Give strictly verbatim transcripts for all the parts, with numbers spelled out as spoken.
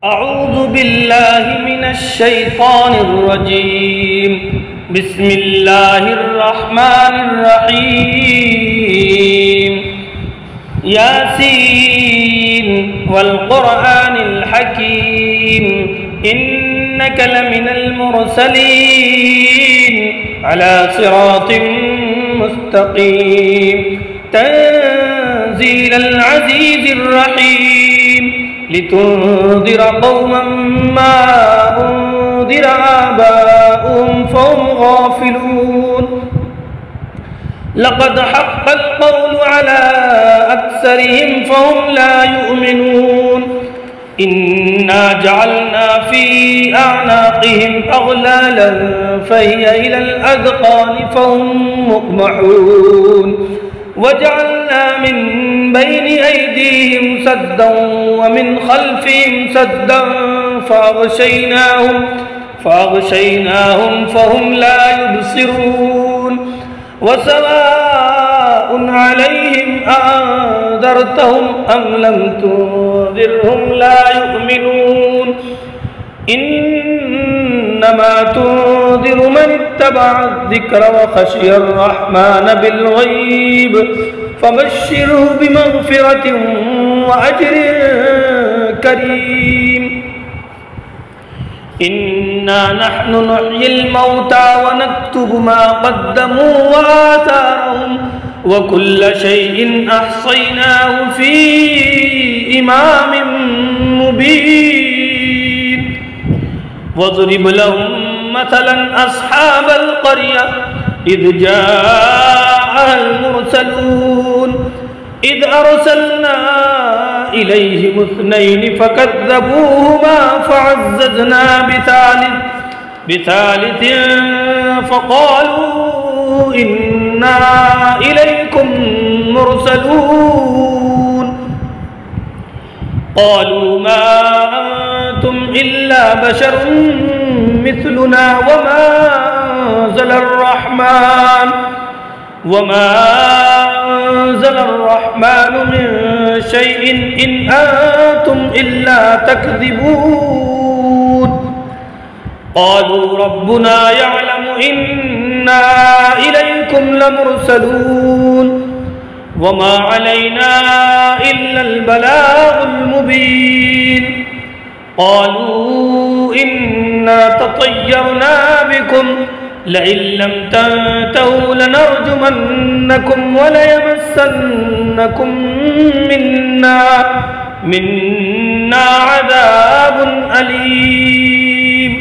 أعوذ بالله من الشيطان الرجيم بسم الله الرحمن الرحيم ياسين والقرآن الحكيم إنك لمن المرسلين على صراط مستقيم تنزيل العزيز الرحيم لتنذر قوما ما أنذر آباؤهم فهم غافلون لقد حق القول على أكثرهم فهم لا يؤمنون إنا جعلنا في أعناقهم أغلالا فهي إلى الأذقان فهم مقمحون وجعلنا من بين أيديهم سدا ومن خلفهم سدا فأغشيناهم فأغشيناهم فهم لا يبصرون وسواء عليهم أأنذرتهم أم لم تنذرهم لا يؤمنون إنما تنذر من اتبع الذكر وخشي الرحمن بالغيب فبشره بمغفرة وأجر كريم إنا نحن نحيي الموتى ونكتب ما قدموا وآثارهم وكل شيء أحصيناه في إمام مبين واضرب لهم مثلا أصحاب القرية إذ جاءها المرسلون إذ أرسلنا إليهم اثنين فكذبوهما فعززنا بثالث بثالث فقالوا إنا إليكم مرسلون قالوا ما أنتم إلا بشر مثلنا وما أنزل الرحمن وما أنزل الرحمن من شيء إن أنتم إلا تكذبون قالوا ربنا يعلم إنا إليكم لمرسلون وما علينا إلا البلاغ المبين قالوا إنا تطيرنا بكم لئن لم تنتهوا لنرجمنكم وليمسنكم منا منا عذاب أليم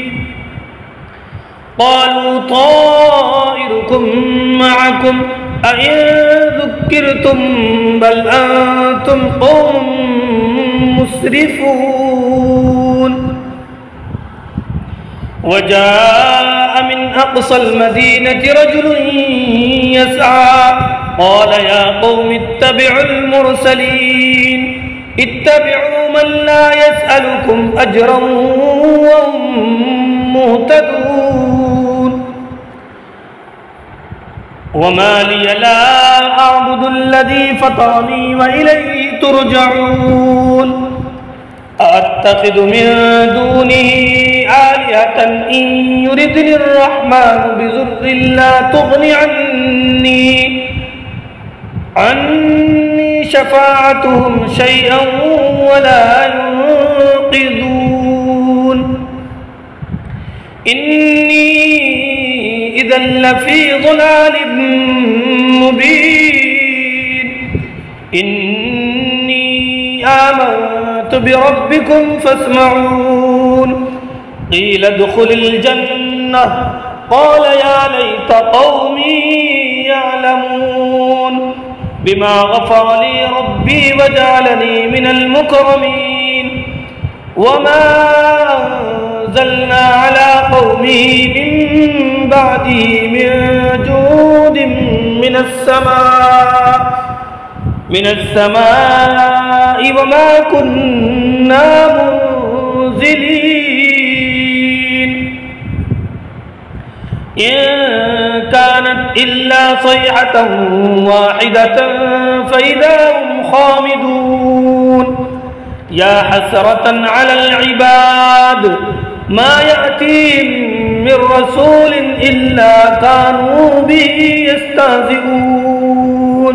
قالوا طائركم معكم أئن ذكرتم بل أنتم قوم مسرفون وجاء من أقصى المدينة رجل يسعى قال يا قوم اتبعوا المرسلين اتبعوا من لا يسألكم أجرا وهم مهتدون وما لي لا أعبد الذي فطرني وإليه ترجعون أأتخذ من دونه آلهة إن يردني الرحمن بضر لا تغن عني عني شفاعتهم شيئا ولا ينقذون إني إذا لفي ضلال مبين إني آمنت بربكم فاسمعون قيل ادخل الجنة قال يا ليت قومي يعلمون بما غفر لي ربي وجعلني من المكرمين وما أنزلنا على قومه من بعده من جود من السماء من السماء وما كنا منزلين إن كانت إلا صيحة واحدة فإذا هم خامدون या हसरतन अलल इबाद मा यअतीहिम मिर रसूलिन इल्ला कानू बिही यस्तहज़िऊन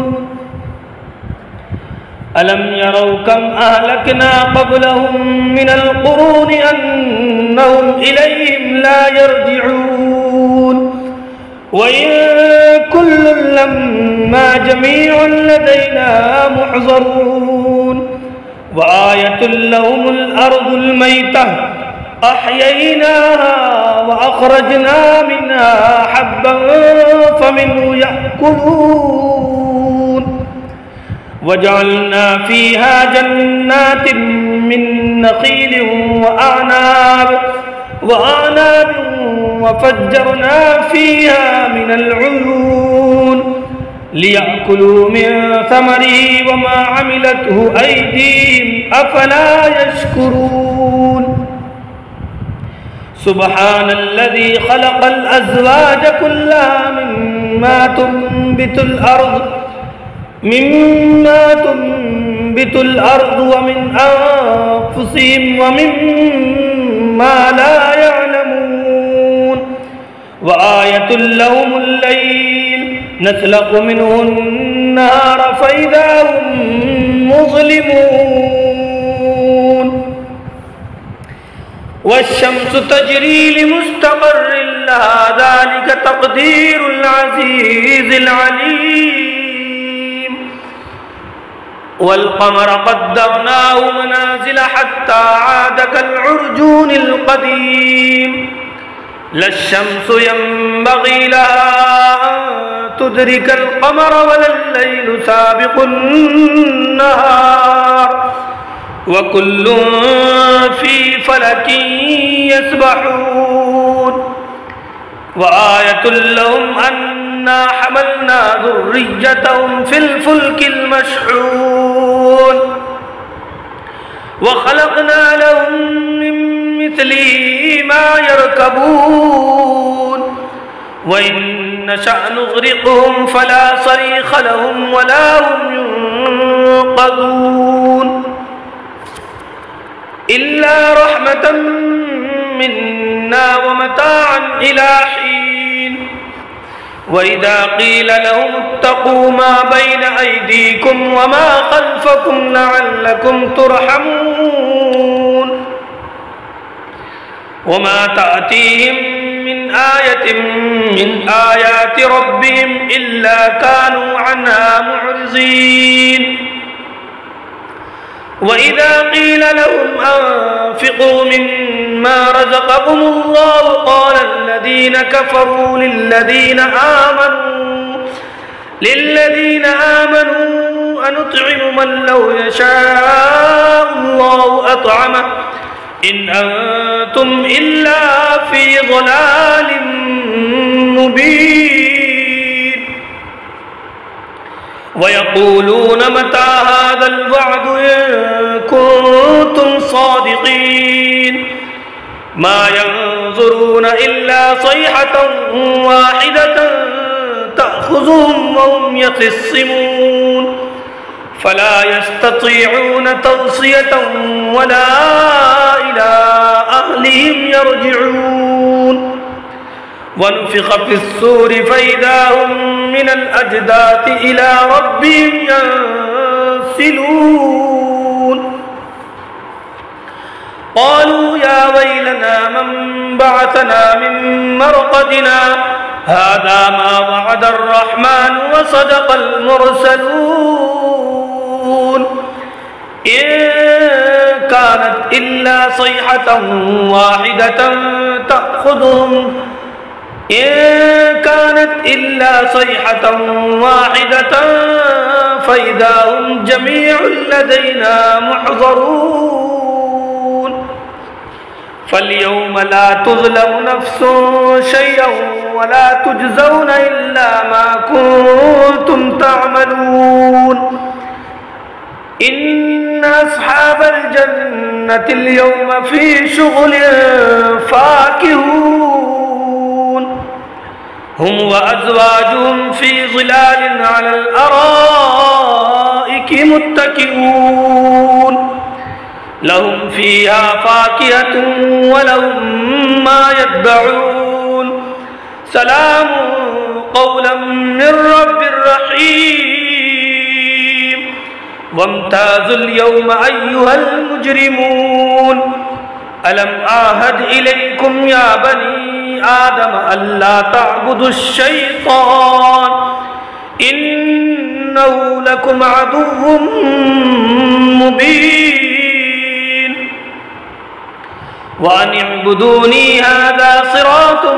अलम यरौ कम अहलकना क़ब्लहुम मिनल क़ुरूनि अन्नहुम इलैहिम ला यरजिऊन व इन कुल्लुन लम्मा जमीउन लदैना मुहज़रून व आयतुल लहुमुल अर्दुल मैतह अह्यैनाहा व अख़रजना मिन्हा हब्बन फमिन्हु यअकुलून वजअलना फ़ीहा जन्नातिन मिन नख़ीलिन व अअनाब व अअनाबिन वफ़ज्जरना फ़ीहा मिनल उयून लियअकुलू मिन समरिही वमा अमिलतहु अयदीहिम अफ़ला यशकुरून सुब्हानल्लज़ी ख़लक़ल अज़वाज कुल्लहा मिम्मा तुंबितुल अर्ज़ मिम्मा तुंबितुल अर्ज़ व मिन अनफुसिहिम व मिम्मा ला यअलमून व आयतुल लहुमुल लैल नस्लखु मिन्हु अन्नहार फ़इज़ा हुम मुज़लिमून वश्शम्सु तजरी लिमुस्तक़र्रिन लहा ज़ालिका तक़दीरुल अज़ीज़िल अलीम वल क़मर क़द्दरनाहु मनाज़िल हत्ता आद कल्उर्जूनिल क़दीम लश्शम्सु यंबग़ी लहा अन तुदरिकल क़मर वलल्लैलु साबिक़ुन नहार वकुल्लुन फ़ी फ़लकिन यस्बहून व आयतुल लहुम अन्ना हमलना ज़ुर्रिय्यतहुम फ़िल फ़ुल्किल मशहून व ख़लक़ना लहुम मिन मिस्लिही मा यरकबून व इन नशअ नुग़रिक़हुम फ़ला सरीख़ लहुम वला हुम युनक़ज़ून इल्ला रहमतन मिन्ना व मताअन इला हीन व इज़ा क़ील लहुम इत्तक़ू मा बैन अयदीकुम व मा ख़ल्फ़कुम लअल्लकुम तुरहमून व मा तअतीहिम मिन आयतिन मिन आयाति रब्बिहिम इल्ला कानू अन्हा मुअरिज़ीन वइज़ा क़ील लहुम अन्फ़िक़ू मिम्मा रज़क़कुमुल्लाहु क़ालल्लज़ीन कफ़रू लिल्लज़ीन आमनू लिल्लज़ीन आमनू अनुत्'iमु मन लौ यशाअल्लाहु अत्'अमह इन अंतुम इल्ला फ़ी ज़लालिम मुबीन वयक़ूलून मता हाज़ल वअदु इन कुन्तुम सादिक़ीन मा यंज़ुरून इल्ला सयहतन वाहिदतन तअख़ुज़ुहुम व हुम यख़िस्सिमून फला यस्ततीऊन तवसियतन वला इला अहलिहिम यरजिऊन वनुफ़िख़ फ़िस्सूरि फ़इज़ा हुम मिनल अजदाथि इला रब्बिहिम यंसिलून क़ालू या वैलना मन बअसना मिन मरक़दिना हाज़ा मा वअदर रहमान व सदक़ल मुरसलून इन कानत इल्ला सयहतन वाहिदतन तअख़ुज़ुहुम इन कानत इल्ला सयहतन वाहिदतन फ़इज़ा हुम जमीउन लदैना मुहज़रून फ़ल्यौम ला तुज़लमु नफ़्सुन शयअन वला तुजज़ौन इल्ला मा कुन्तुम तअमलून इन्न अस्हाबल जन्नति अल-यौम फ़ी शुग़लिन फ़ाकिहून हुम व अज़वाजुहुम फ़ी ज़िलालिन अलल अराइकि मुत्तकिऊन لهم فيها فاكهة ولهم ما يدعون سلام قولا من رب رحيم وامتازوا اليوم أيها المجرمون ألم أعهد إليكم يا بني آدم ألا تعبدوا الشيطان إنه لكم عدو مبين وأن اعبدوني هذا صراط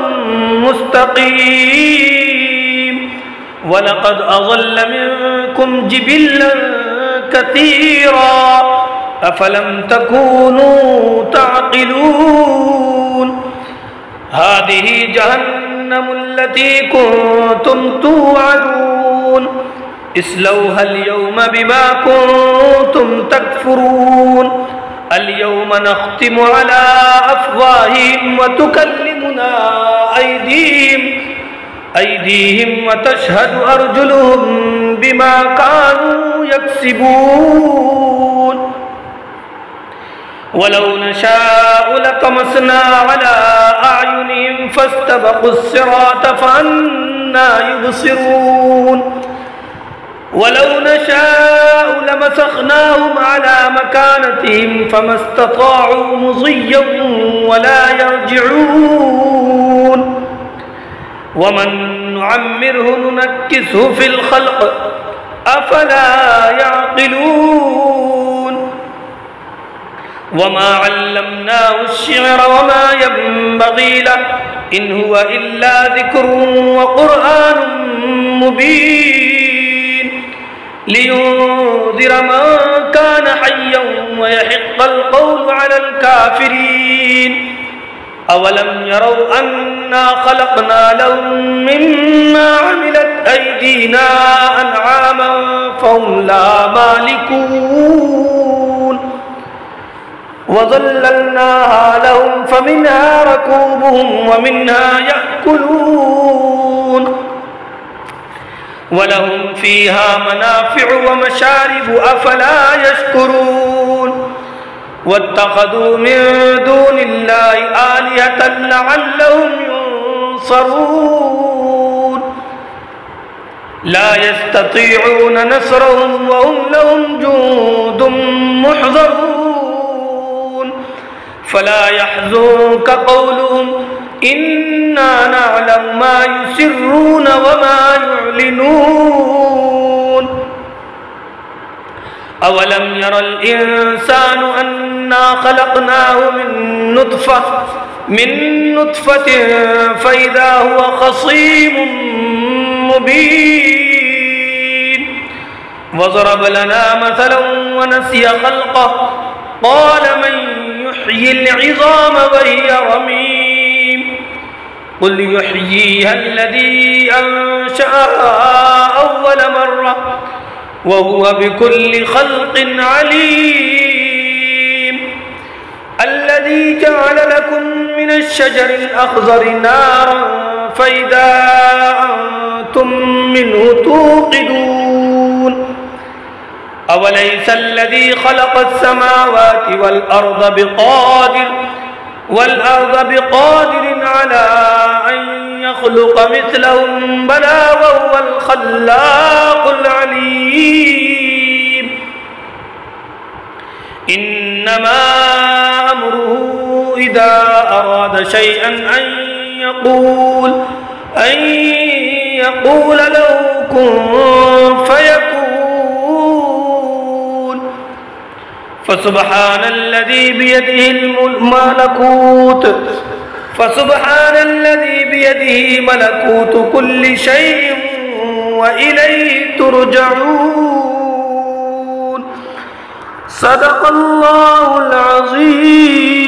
مستقيم ولقد أضل منكم جبلا كثيرا أفلم تكونوا تعقلون هذه جهنم التي كنتم توعدون اصلوها اليوم بما كنتم تكفرون اليوم نختم على أفواههم وتكلمنا أيديهم أيديهم وتشهد أرجلهم بما كانوا يكسبون ولو نشاء لطمسنا على أعينهم فاستبقوا الصراط فأنى يبصرون ولو نشاء لمسخناهم على مكانتهم فما استطاعوا مضيا ولا يرجعون ومن نعمره ننكسه في الخلق أفلا يعقلون وما علمناه الشعر وما ينبغي له إن هو إلا ذكر وقرآن مبين لينذر من كان حيا ويحق القول على الكافرين أولم يروا أنا خلقنا لهم مما عملت أيدينا أنعاما فهم لا مالكون وظللناها لهم فمنها ركوبهم ومنها يأكلون ولهم فيها منافع ومشارب أفلا يشكرون واتخذوا من دون الله آلهة لعلهم ينصرون لا يستطيعون نصرهم وهم لهم جند محضرون فلا يحزنك قولهم إنا نعلم ما يسرون وما يعلنون أولم ير الإنسان أنا خلقناه من نطفة من نطفة فإذا هو خصيم مبين وضرب لنا مثلا ونسي خلقه قال من يحيي العظام وهي رميم قل يحييها الذي أنشأها أول مرة وهو بكل خلق عليم الذي جعل لكم من الشجر الأخضر نارا فإذا أنتم منه توقدون أوليس الذي خلق السماوات والأرض بقادر والأرض بقادر على أن يخلق مثلهم بلى وهو الخلاق العليم إنما أمره إذا أراد شيئا أن يقول أن يقول له كن فيكون فسبحان الذي بيده الملكوت فسبحان الذي بيده ملكوت كل شيء وإليه ترجعون صدق الله العظيم.